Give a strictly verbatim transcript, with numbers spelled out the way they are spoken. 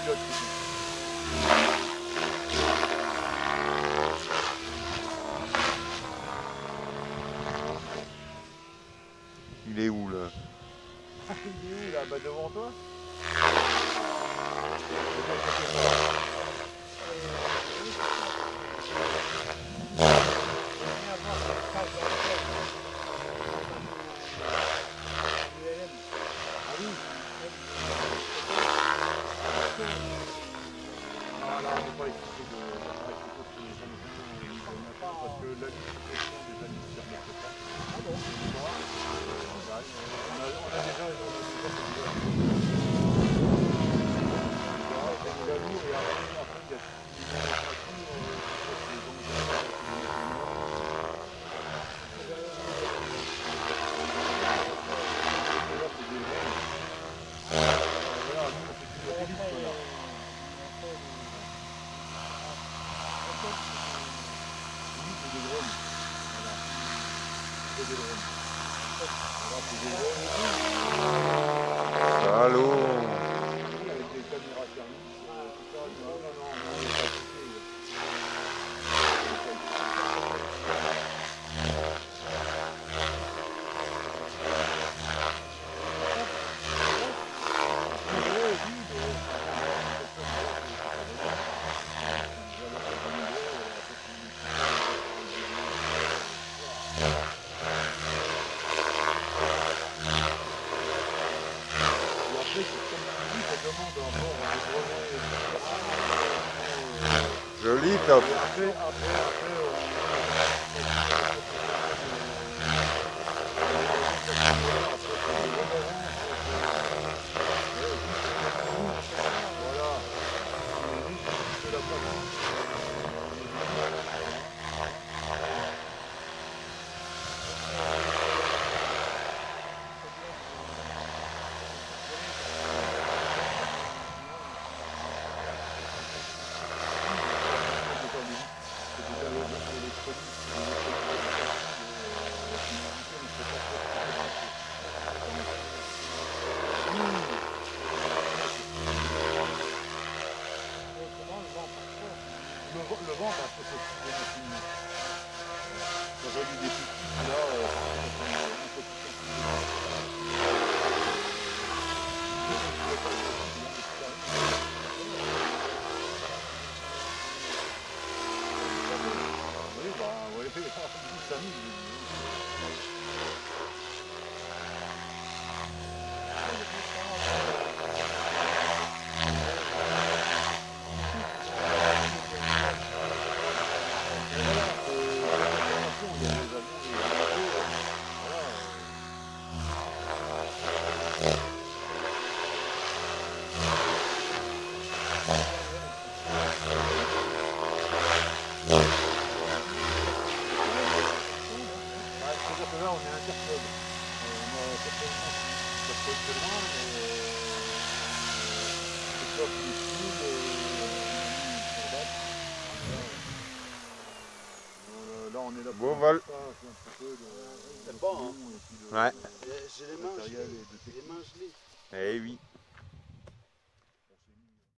pilote. Il est où là? Il est où là? Bah devant toi. Parce que la liste de protection des amis ne permettent pas. Ah bon? On a, on a déjà, on a déjà fait la lourde et après, après il y a toutes les voilà, nous on fait du satellite là. Lui c'est des drones. Voilà. C'est des drones. Voilà, c'est des drones. Salaud. Avec des caméras thermiques, tout ça. Non, non, non, on est pas équipé. Joli top. Après, après, après, le vent, parce que c'est des machines. Quand j'ai vu des petits là, euh, un peu plus oui, bah, oui, ça là, on est interclub. On a certainement personne de loin, mais c'est pas plus cool. Là, on est là pour Beau vol. C'est bon, hein? Ouais. J'ai les mains gelées. Les mains gelées. Eh oui.